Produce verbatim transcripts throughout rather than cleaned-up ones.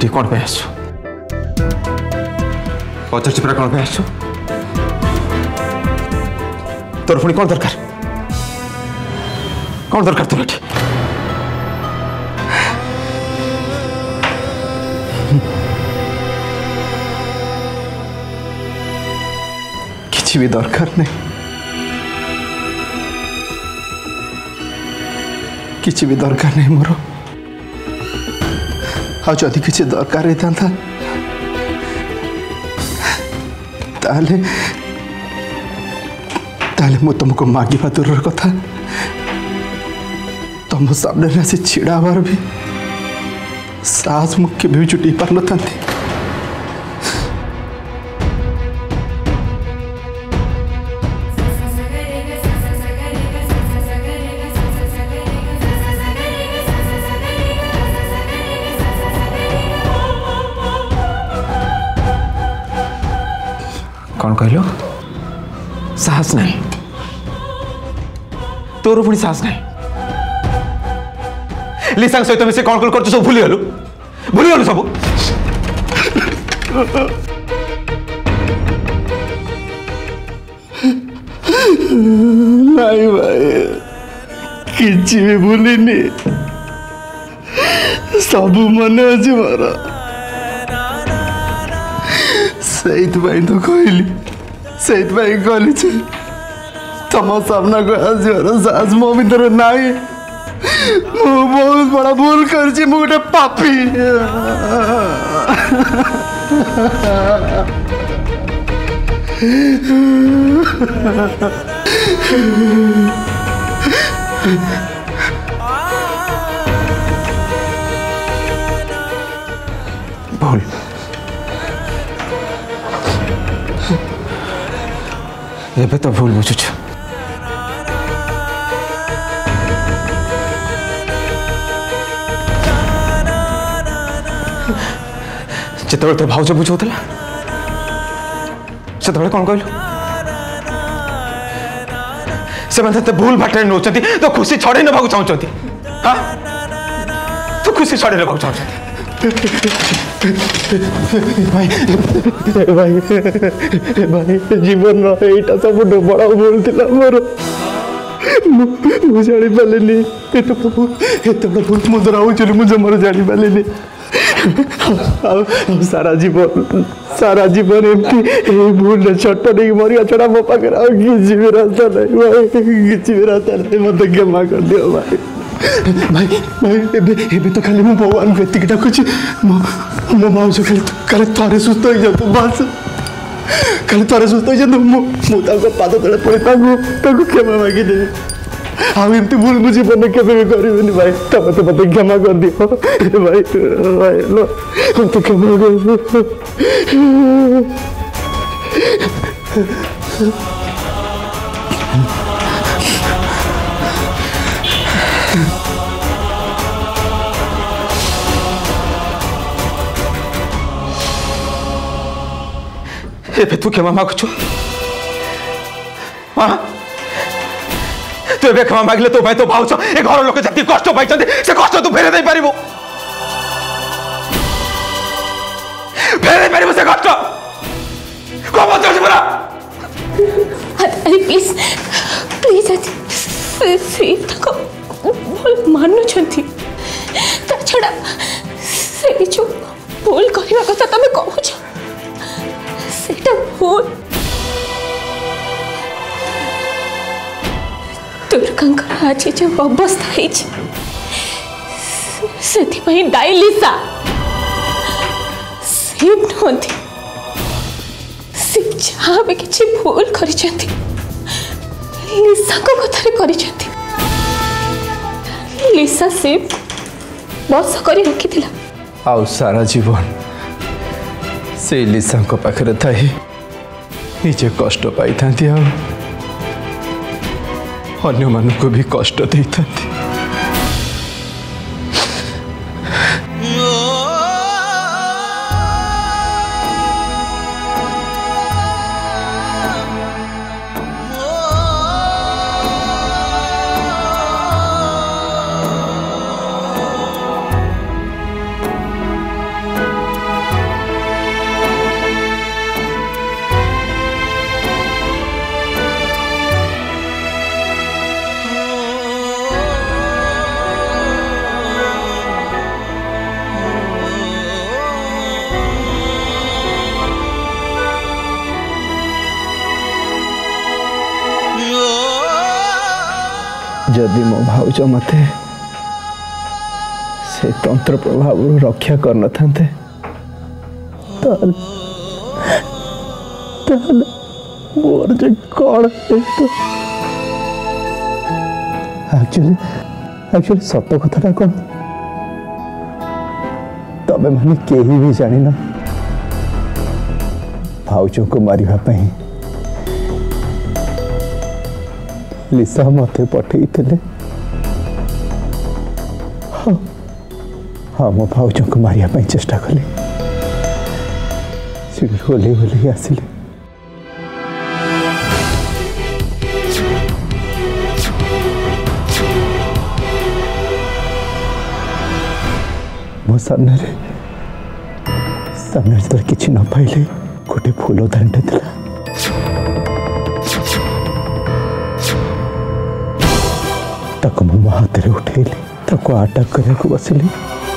Eighty कौन पे आसो पचास पूरा कौन पे आसो तोर पुणी कौन दरकार कौन दरकार तोर एटी किसी भी दरकार नहीं किसी भी दरकार नहीं मोर आदि किसी दरकार होता ताले ताले मु तुमको मागिबा दूर कथा तुम सामने आसी छिड़ा बार भी साहस मुख्य भी जुटी पार न था कौन कहलो साहस नहीं तोर पुणी साहस नहीं लिसा सहित मिसे कौन कौन कर सब भूली गलु भूली गलु सब नहीं भाई किसी भी भूलिनी सब मन अच्छे मोर से तो कहली से कहली तुम सामना को आसवर साहस मो भर ना मु बहुत बड़ा भूल कर गोटे पापी भूल एबे तो भूल बुझुछ जिते तो भाउज बुझाऊला से कौन कहलु से भूल बाटे नौ तो खुशी छड़े नवा चाहते हाँ तो खुशी छड़े नवा चाहते भाई भाई भाई जीवन यहाँ सब बड़ा भूल थी मोर मुझे जानी पारे एत बड़ा भूल एत बड़ा भूल मुझे राउचली मुझे मोर जानी पारे सारा जीवन सारा जीवन एमती भूल छोट नहीं मरिया छड़ा मो पाखे किसी भी रास्ता नहीं भाई किसी भी रास्ता नहीं मत क्षमा कर दियो भाई भाई भाई एबे एबे तो खाली मु भगवान को एतिक डाकुची मो मो माउस खाली खाली थारे सुस्त हो जातो बस खाली थारे सुस्त हो जातो मु मु ताको पाद तळे पळे ताको ताको क्षमा मागी दे आ एमती भूल मुझे बने केबे भी करिबनी भाई तब तो मत क्षमा कर दियो भाई भाई लो मत क्षमा कर दियो एबे तू क्षमा मागुଛୁ हाँ तू एबे क्षमा मागले तो भाई तो भाउछ ए घर लोक जति कष्ट पाई से कष्ट तू फेरे दे पारिबो फेरे पारिबो से कष्ट को बचछ पूरा अरे प्लीज प्लीज अति सिर्फ तक भूल मानु छंती ता छड़ा से जो भूल कहिबा कथा तमे कहूछ सेटा भूल दुर्गा आज जो अवस्था से दाई लिसा नुहति से जहाँ भी किसी भूल कर लिसा को कथारे कर लिसा से बस कर रखी आउ सारा जीवन से लिसा पाखे थी निजे कष्ट पाई था अन्य मान को भी कष्ट दे था जदि मो भाउज मते से तंत्र प्रभाव रक्षा कर न थांते ताल ताल मोर जे कौन एक्चुअली एक्चुअली सत कथा कौन तबे माने केही भी जानी ना भाउज को मारिबा पई लिसा मते पठेई थिले हाँ हाँ मो भाउज को मारिया पई चेष्टा कली सीढ़ी होली होली आसिले मो सामने रे सामने तो किसी न पाइले गोटे फूल दांटे थिला ताको मो हाथ रे उठेली ताको अटैक करने को बसली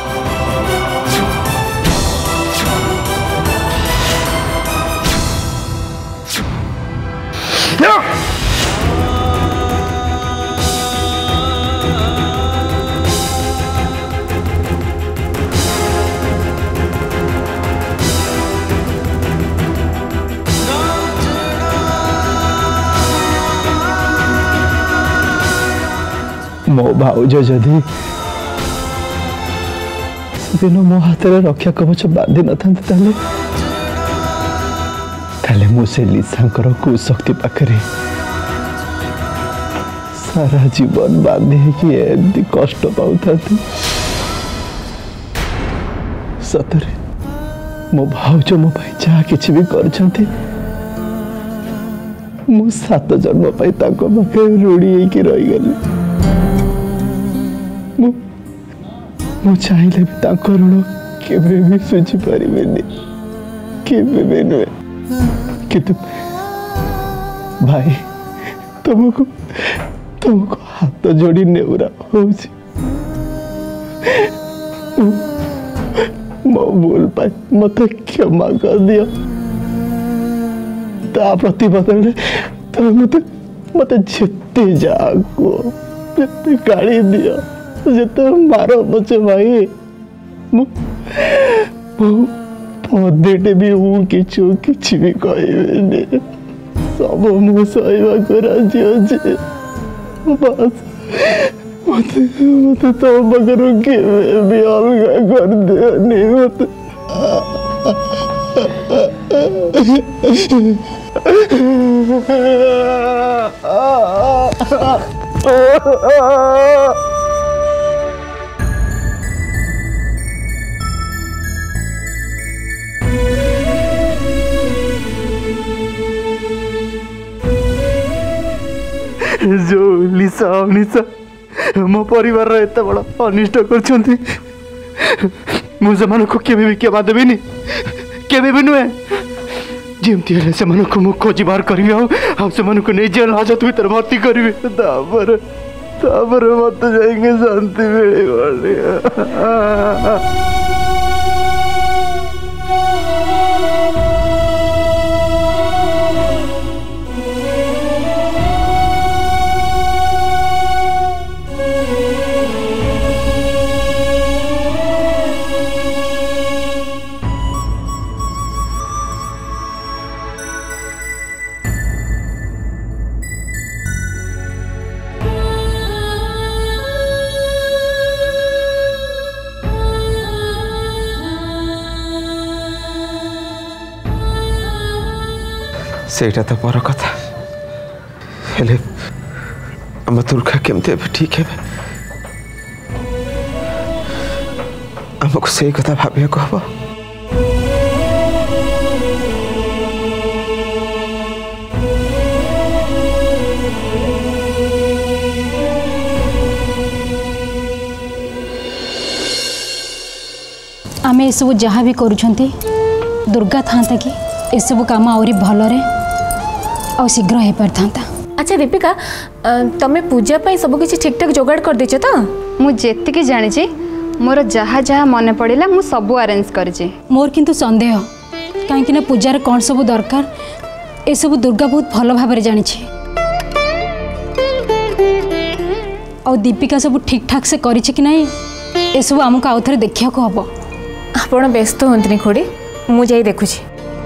मो भाउज जदि दिन मो हाथ में रक्षा कवच बांधि न था मुझे लिसांकर कुशक्ति पाखरे सारा जीवन बांधे कि एमती कष्ट पाऊ था सतरे मो भाउज मो भाई जहाँ किसी भी कर सात जन्म पाई पाखे रूढ़ी होकर रहीगली मु चाहिए भी ऋण केवे भी सुझी पारे केवे भी नुहे किंतु भाई तुमको तुमको हाथ जोड़ी नेउरा हो मो भूल पाए मत क्षमा कर दियो ता प्रति बदले तुम मत मत जिते जाको जिते गाड़ी दियो जिते मारो बचे भाई पदेटे भी हूँ किचु किसी भी कहबेनि सब मु सहवा को राजी अच्छे बस मत मत तो बगर के भी अलग कर दिया मत जो लिसा अनिसा मो परिवार एत बड़ अनिष्ट कर मुझे केवे भी क्षमा देविनी केवे भी नुहे जमती है से मु खोजी बाहर करी से नहीं जेल हाजत भर भर्ती करी तापर तापर मत जाएंगे शांति मिले सेटा तो पर कथा हेले आम दुर्गा केमती ठीक है आमको से कथा भाविया हम आमे ये सब जहाँ भी करुछंती दुर्गा था कि ये सब काम आहरी भलरे आ शीघ्र हो पार था। अच्छा दीपिका तमें पूजा पाई सब किसी ठीक ठाक जोगाड़ कर देछ तो मुझे जानी मोर जहाँ जहाँ मन पड़ा मु सब अरेंज कर मोर किंतु संदेह कहीं पूजार कौन सब दरकार ये सब दुर्गा बहुत भल भाव जानी और दीपिका सब ठीक ठाक से करिछि कि नहीं ए सब हमको आउ थरे देखिया को हबो। आपण व्यस्त होंतनी खोड़ी मु जाई देखुछि।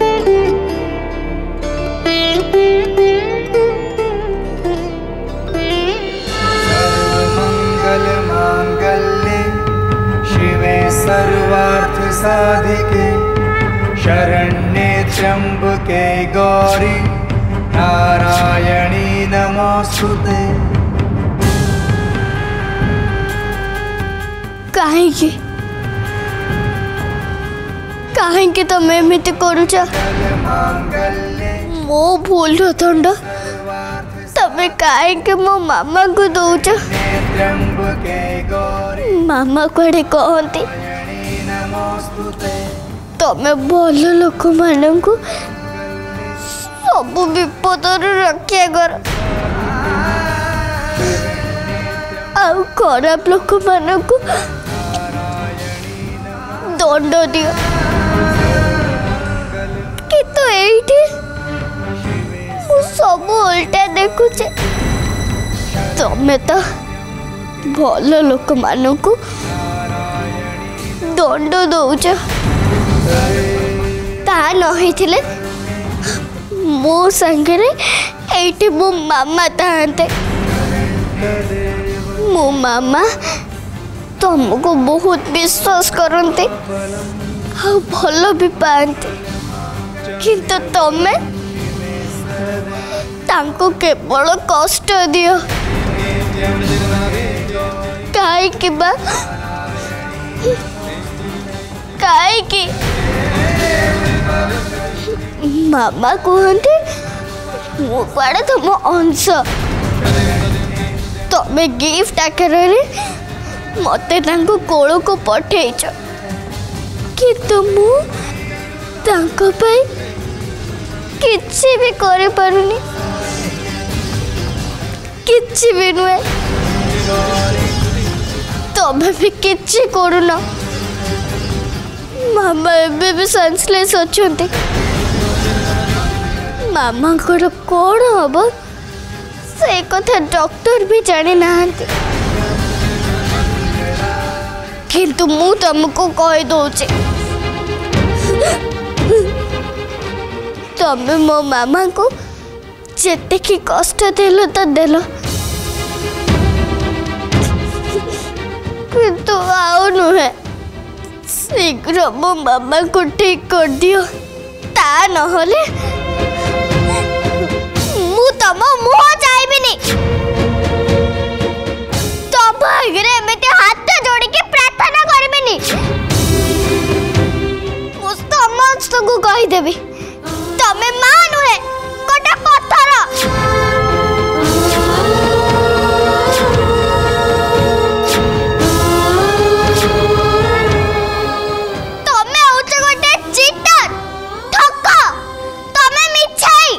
मंगल मांगल्ये शिवे सर्वार्थ साधिके शरण्ये त्र्यंबके गौरी नारायणी नमोस्तुते। काहेकि काहेकि तमे एमिति करूछ? मो भूल दंड तमे काहेकि मो मामा को दौच? मामा कड़े कहती तमे भल लोक मानू सब विपद रक्षा कर आउ खराब लोक मानू दंड दियो। किंतु एठी मु सब उल्टा देखुचे। तमे तो भल लोक मानू दंड दौच ता नहीथिले मो संगरे एठी मो मामा तांते। मो मामा तुमको बहुत विश्वास करते हाँ भल भी पाते किंतु तमे तांको केवल कष्ट दियो। काई कि बा काई कि मामा कहते मु कुआड़े तुम अंश तमे गिफ्ट आकार मते तांको कोल को पठेच किंतु मु तांको पाई किछि भी करे पारुनी किछि भी नुए। तमे भी किछि करूना। मामा एबे भी सेंसलेस अछंती। मामा को कौन हम से कथा डॉक्टर भी जानी नाहंती किंतु मु तुमको कह दौचे तमे मो मामा को जेते की कष्ट देलो तो देलो किंतु आओ नुहे शीघ्र मो मामा को ठीक कर दियो ता नहले मु तम मुह चाहिबिनी। तब आगे एमती हाथ जोड़ी के प्रार्थना करबिनी। मु समस्त को कहीदेवी तमे मां नुहे गोटे पत्थर। तमे होचे गोटे चीटर ठक तमे मिछाई।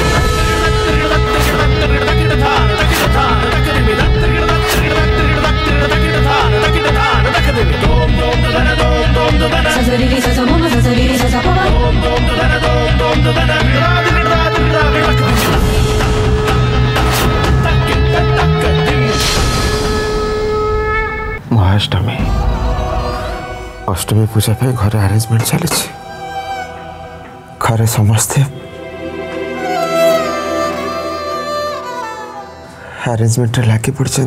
महाअष्टमी अष्टमी पूजा पे घर अरेंजमेंट चली घरे समस्ते अरेंजमेंट लगी पड़ती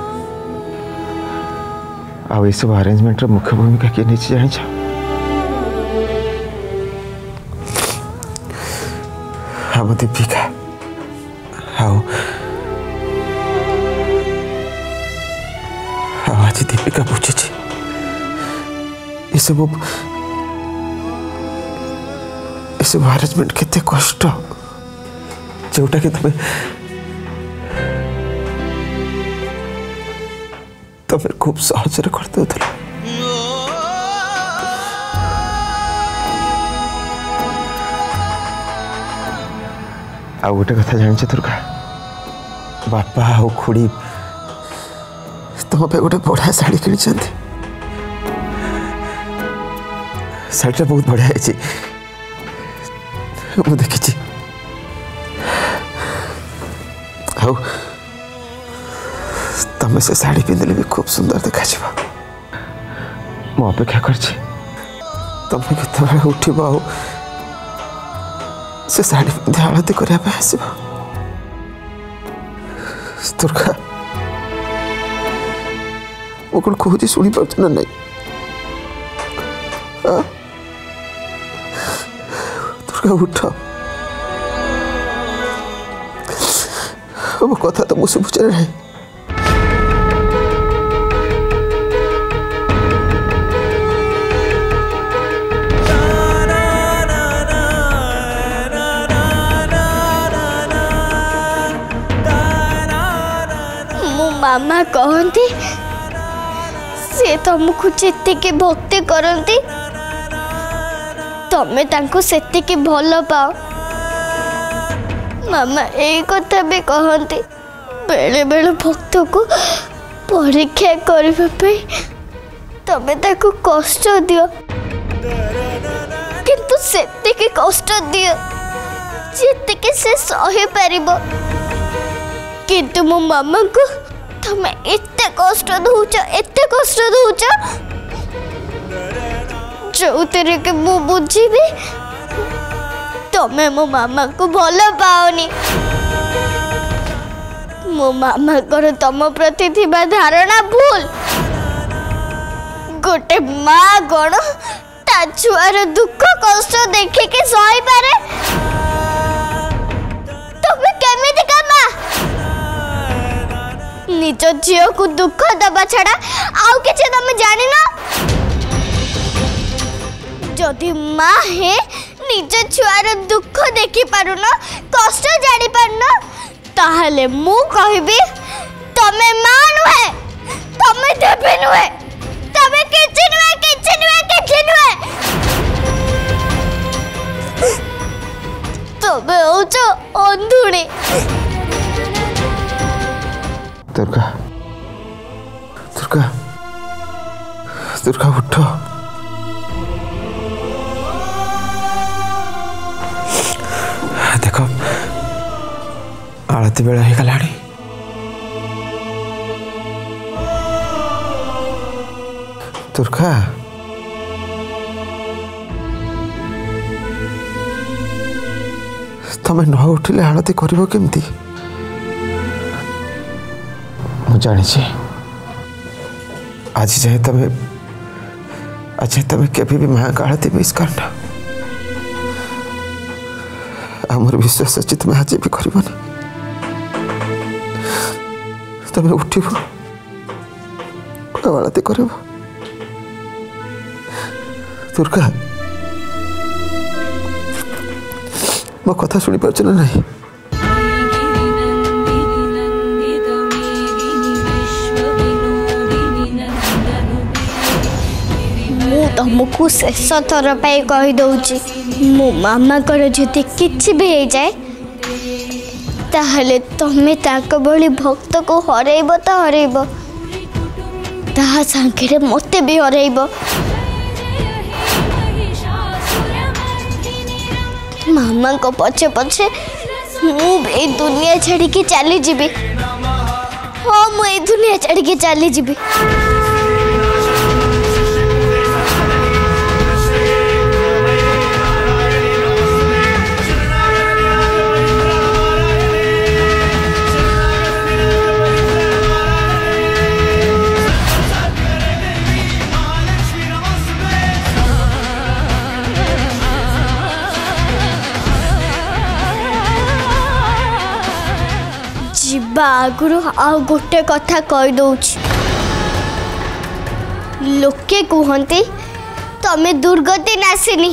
आउ ये सब अरेंजमेंट मुख्य भूमिका किए नहीं जान हम दीपिका आओ आज दीपिका बुझी ये सब ये सब अरेंजमेंट केते कष्ट जोटा कि तुम्हें तुम्हें खूब सहज कर दे। आ गोटे कथा जानिछ दुर्गा बापा आ खुड़ी तुम पे गोटे बढ़िया शाढ़ी कि शाढ़ीटा बहुत बढ़िया है मु देखी तुम से साड़ी पिंधले भी खूब सुंदर देखा मु अपेक्षा कर तुम केत उठब आ से साड़ी पिंधि आलती करने आसब दुर्गा मु कौन कहूँ शुणी पार्छ ना नहीं दुर्गा उठ मो कथा तो मुझे बुझे ना मामा कहती से तुमको जितकी भक्ति करती तमें तांको सेतिकी भल पाओ मामा यही कथा भी कहती बेले बेले भक्त को परीक्षा करने तमें ताको कष्ट दियो किंतु सेतिकी कष्ट दियो जितकी से सही पारिबो किंतु मो मामा को तमें एते कष्ट दौच एते कष्ट दौच जो तेरे के मु बुझीबी तमें मो मामा को भल पाओनी मो मामा कर तम प्रति थिबा धारणा भूल गोटे माँ गण ता छुआर दुख कष्ट देखे के सही पारे तमें केमिति का माँ निज झील को दुख दबा छड़ा आउ किछि तमें जानि ना जदि माँ है निज छुआर दुख देखि पारु न कष्ट जानि पारु न ताहले मु कहबी तमें माँ नुहे तमें देवी नुहे तमें किछि नुहे किछि नुहे किछि नुहे तमें होच अंधुणी दुर्गा दुर्गा दुर्गा उठ देख आलती बेला हो गला दुर्गा तमें न उठिले आलती करिवो केमती मु जानी आज जाए तमें आज तमें केभी भी माँ का आलती मिस करना आमर विश्वास अच्छी तुम्हें आज भी करबनी तमें उठब आलती कर दुर्गा मो कथा शुणी पार्छ ना नहीं तुमको शेष थर पाई कहीदे मो मामा कर जदि किछि भी हो जाए ताहले तमें ताक भली भक्त को हरइब तो हरइब ता सांगे मते भी हरइब मामा को पछे पछे मु ए दुनिया छाड़ी के चली जीबी हाँ मु ए दुनिया छाड़ी के चली जीबी आगुरु आ गोटे कथा कही दौच लोके कहते तमे दुर्गति नासिनी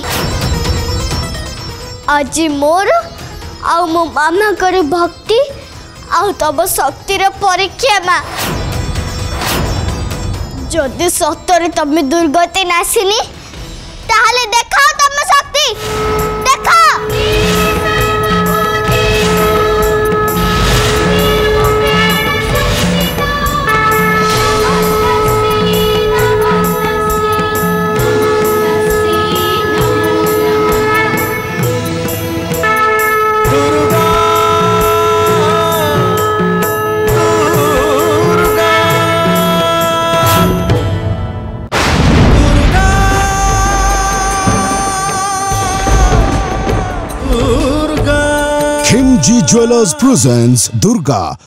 आज मोर आ मो मामा कर भक्ति आ तब शक्तिर परीक्षा माँ जदि सतरे तमे दुर्गति नासिनी ताहले देखाओ तम शक्ति देखाओ Durga Khimji Jewelers presents Durga